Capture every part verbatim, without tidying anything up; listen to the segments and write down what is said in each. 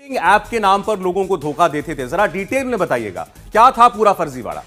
App के नाम पर लोगों को धोखा देते थे, जरा डिटेल में बताइएगा क्या था पूरा फर्जीवाड़ा।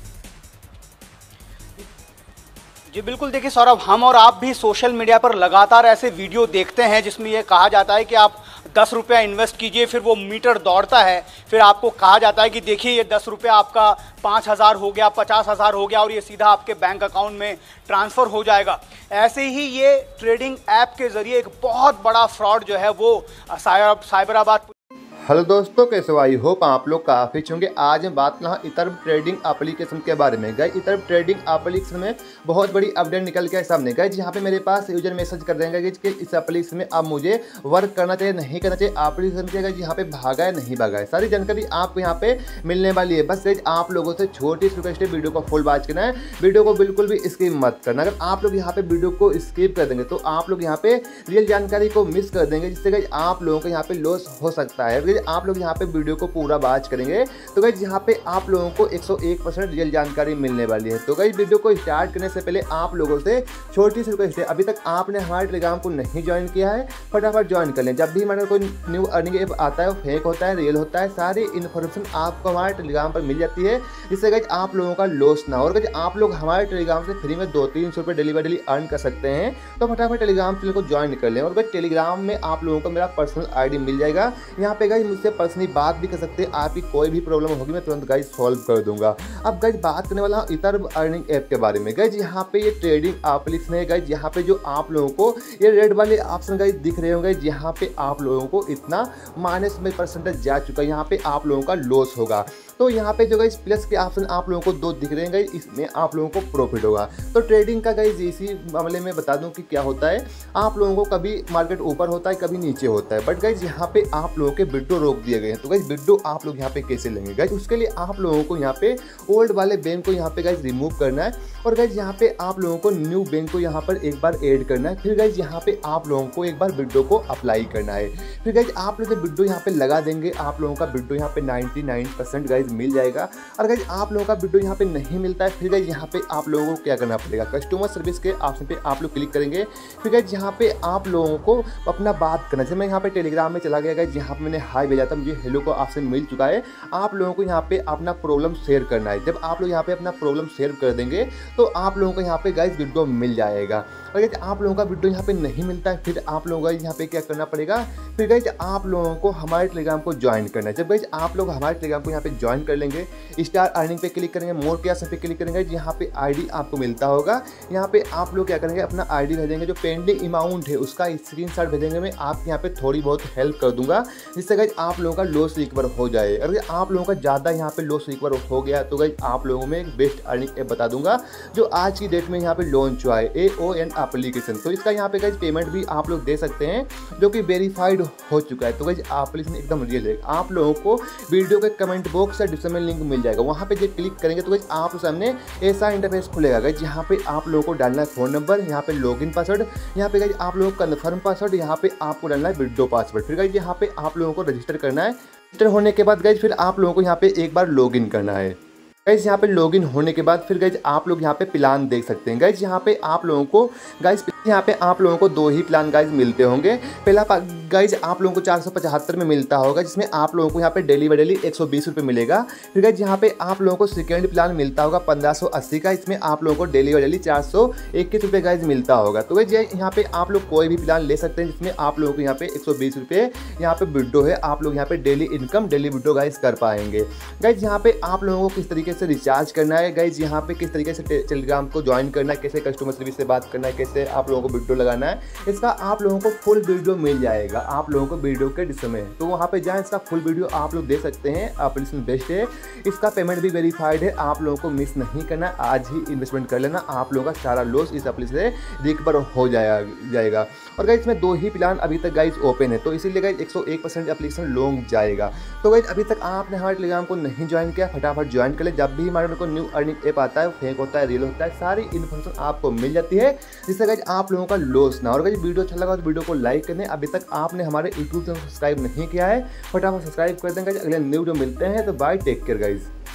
जी बिल्कुल, देखिए सौरभ, हम और आप भी सोशल मीडिया पर लगातार ऐसे वीडियो देखते हैं जिसमें यह कहा जाता है कि आप दस रुपया इन्वेस्ट कीजिए, फिर वो मीटर दौड़ता है, फिर आपको कहा जाता है कि देखिए ये दस रुपया आपका पाँच हज़ार हो गया, पचास हज़ार हो गया और ये सीधा आपके बैंक अकाउंट में ट्रांसफ़र हो जाएगा। ऐसे ही ये ट्रेडिंग ऐप के ज़रिए एक बहुत बड़ा फ्रॉड जो है वो साइबराबाद। हेलो दोस्तों, कैसे हो? आई होप आप लोग काफ़ी अच्छे होंगे। आज हम बात करना इतर्ब ट्रेडिंग एप्लीकेशन के बारे में। गाइस, इतर्ब ट्रेडिंग एप्लीकेशन में बहुत बड़ी अपडेट निकल के सामने। गाइस, यहाँ पे मेरे पास यूजर मैसेज कर देंगे कि इस एप्लीकेशन में अब मुझे वर्क करना चाहिए, नहीं करना चाहिए, एप्लीकेशन के यहाँ पे भागा है नहीं भागा है, सारी जानकारी आपको यहाँ पे मिलने वाली है। बस गाइस, आप लोगों से छोटी सी रिक्वेस्ट है, वीडियो को फुल वॉच करना है, वीडियो को बिल्कुल भी स्किप मत करना। अगर आप लोग यहाँ पे वीडियो को स्किप कर देंगे तो आप लोग यहाँ पे रियल जानकारी को मिस कर देंगे, जिससे गाइस आप लोगों को यहाँ पे लॉस हो सकता है। आप लोग यहाँ पे वीडियो को पूरा वॉच करेंगे तो गाइस यहाँ पे आप लोगों को एक सौ एक परसेंट रियल जानकारी मिलने वाली है। तो गाइस, वीडियो को स्टार्ट करने से पहले आप लोगों से छोटी सी रिक्वेस्ट है, अभी तक आपने हमारे टेलीग्राम को नहीं ज्वाइन किया है, फटाफट ज्वाइन कर लें। जब भी हमारा कोई न्यू अर्निंग ऐप आता है, वो फेक होता है, रियल होता है, सारी इन्फॉर्मेशन आपको हमारे टेलीग्राम पर मिल जाती है, जिससे गाइस आप लोगों का लॉस ना हो। और गाइस, आप लोग हमारे टेलीग्राम से फ्री में दो तीन सौ रुपये डेली बाई डेली अर्न कर सकते हैं, तो फटाफट टेलीग्राम चैनल को ज्वाइन कर लें। और गाइस, टेलीग्राम में आप लोगों को मेरा पर्सनल आई डी मिल जाएगा, यहाँ पे गाइस मुझसे पर्सनली बात भी कर सकते हैं, आपकी कोई भी प्रॉब्लम होगी मैं तुरंत गाइस सॉल्व कर दूंगा। अब गाइस बात करने वाला हूं इतर्ब अर्निंग ऐप के बारे में। गाइस, यहाँ पे ये ट्रेडिंग एप्लीकेशन है। गाइस, यहाँ पे जो आप लोगों को ये रेड वाले ऑप्शन गाइस दिख रहे होंगे, यहाँ पे आप लोगों को इतना माइनस में परसेंटेज जा चुका है, यहाँ पे आप लोगों का लॉस होगा। तो यहाँ पे जो गाइस प्लस के ऑप्शन आप लोगों को दो दिख रहे हैं गाइस, इसमें आप लोगों को प्रॉफिट होगा। तो ट्रेडिंग का गाइस इसी मामले में बता दूं कि क्या होता है, आप लोगों को कभी मार्केट ऊपर होता है, कभी नीचे होता है, बट गाइस यहाँ पे आप लोगों के विड्रो रोक दिए गए हैं। तो गाइस विड्रो आप लोग यहाँ पे कैसे लेंगे गाइस, उसके लिए आप लोगों को यहाँ पे ओल्ड वाले बैंक को यहाँ पे गाइस रिमूव करना है, और गाइस यहाँ पे आप लोगों को न्यू बैंक को यहाँ पर एक बार ऐड करना है। फिर गाइस यहाँ पे आप लोगों को एक बार विड्रो को अप्लाई करना है। फिर गाइस आप लोग विड्रो यहाँ पे लगा देंगे, आप लोगों का विड्रो यहाँ पे नाइन्टी नाइन परसेंट गाइस मिल जाएगा। और गाइस आप लोगों का विड्रो यहाँ पे नहीं मिलता है, फिर गाइस यहाँ पे आप लोगों को क्या करना पड़ेगा, कस्टमर सर्विस के ऑप्शन पे आप लोग क्लिक करेंगे। फिर गाइस यहाँ पे आप लोगों को अपना बात करना, जैसे मैं यहाँ पे टेलीग्राम में चला गया गाइस, यहाँ पे मैंने हाई भेजा था, मुझे हेलो का ऑप्शन मिल चुका है। आप लोगों को यहाँ पे अपना प्रॉब्लम शेयर करना है। जब आप लोग यहाँ पे अपना प्रॉब्लम शेयर कर देंगे तो आप लोगों को यहाँ पे गाइस विड्रो मिल जाएगा। और गाइस आप लोगों का विड्रो यहाँ पे नहीं मिलता है, फिर आप लोगों को यहाँ पे क्या करना पड़ेगा, फिर गाइस आप लोगों को हमारे टेलीग्राम को ज्वाइन करना है। जब गाइस आप लोग हमारे टेलीग्राम को यहाँ पे ज्वाइन कर लेंगे, स्टार अर्निंग पे क्लिक करेंगे, मोर के ऑप्शन पे क्लिक करेंगे, यहाँ पे आईडी आपको मिलता होगा। यहाँ पे आप लोग क्या करेंगे, अपना आईडी भेजेंगे, जो पेंडिंग अमाउंट है उसका स्क्रीनशॉट भेजेंगे, मैं आपके यहाँ पे थोड़ी बहुत हेल्प कर दूंगा, जिससे गाइस आप लोगों का लॉस रिकवर हो जाए। अगर आप लोगों का ज़्यादा यहाँ पे लॉस रिकवर हो गया तो गाइस आप लोगों में एक बेस्ट अर्निंग ऐप बता दूंगा, जो आज की डेट में यहाँ पे लॉन्च हुआ है, ए ओ एन एप्लीकेशन। तो इसका यहाँ पे गाइस पेमेंट भी आप लोग दे सकते हैं, जो कि वेरीफाइड हो चुका है। तो गाइस एप्लीकेशन एकदम रियल है। आप लोगों को वीडियो के कमेंट बॉक्स या डिस्क्रिप्शन में लिंक मिल जाएगा, वहाँ पे जो क्लिक करेंगे तो गाइस आप सामने ऐसा इंटरफेस खुलेगा गाइस, यहाँ पे आप लोगों को डालना है फ़ोन नंबर, यहाँ पे लॉगिन पासवर्ड, यहाँ पे गाइस आप लोगों को कन्फर्म पासवर्ड, यहाँ पे आपको डालना है विड्रो पासवर्ड। फिर गाइस यहाँ पे आप लोगों को रजिस्टर करना है। रजिस्टर होने के बाद गाइस फिर आप लोगों को यहाँ पे एक बार लॉगिन करना है। गाइस यहाँ पे लॉगिन होने के बाद फिर गाइस आप लोग यहाँ पे प्लान देख सकते हैं। गाइस यहाँ पे आप लोगों को गाइस यहाँ पे आप लोगों को दो ही प्लान गाइस मिलते होंगे। पहला गाइस आप लोगों को चार सौ पचहत्तर में मिलता होगा, जिसमें आप लोगों को यहाँ पे डेली बाई डेली एक सौ बीस रुपये मिलेगा। फिर गाइस यहाँ पे आप लोगों को सेकेंड प्लान मिलता होगा पंद्रह सौ अस्सी का, इसमें आप लोगों को डेली बाई डेली चार सौ इक्कीस रुपये गाइस मिलता होगा। तो गाइस यहाँ पे आप लोग कोई भी प्लान ले सकते हैं, जिसमें आप लोगों को यहाँ पे एक सौ बीस रुपये यहाँ पे विड्रो है, आप लोग यहाँ पे daily income daily withdraw guys कर पाएंगे। गाइस यहाँ पे आप लोगों को किस तरीके से रिचार्ज करना है, गाइस यहाँ पे किस तरीके से टेलीग्राम को ज्वाइन करना है, कैसे कस्टमर सर्विस से बात करना है, कैसे आप लोगों को विड्रो लगाना है, इसका आप लोगों को फुल वीडियो मिल जाएगा आप लोगों को वीडियो के डिस्क्रिप्शन में। तो वहाँ पे जाएं, इसका फुल वीडियो आप लोग दे सकते हैं। एप्लीकेशन बेस्ट है, इसका पेमेंट भी वेरीफाइड है, आप लोगों को मिस नहीं करना, आज ही इन्वेस्टमेंट कर लेना, आप लोगों का सारा लॉस इस एप्लीकेशन से रिकवर हो जाएगा। और गाइस इसमें दो ही प्लान अभी तक गाइस ओपन है, तो इसीलिए गाइस एक सौ एक परसेंट एप्लीकेशन लॉन्ग जाएगा। तो गाइस अभी तक आपने हमारे टेलीग्राम को नहीं ज्वाइन किया, फटाफट ज्वाइन कर ले। जब भी हमारे को न्यू अर्निंग ऐप आता है, फेक होता है, रियल होता है, सारी इन्फॉर्मेशन आपको मिल जाती है, जिससे गाइस आप लोगों का लॉस ना। और गाइस वीडियो अच्छा लगा तो वीडियो को लाइक कर दें। अभी तक आपने हमारे यूट्यूब चैनल सब्सक्राइब नहीं किया है, फटाफट सब्सक्राइब कर दें गाइस। अगले न्यू वीडियो मिलते हैं, तो बाय, टेक केयर गाइस।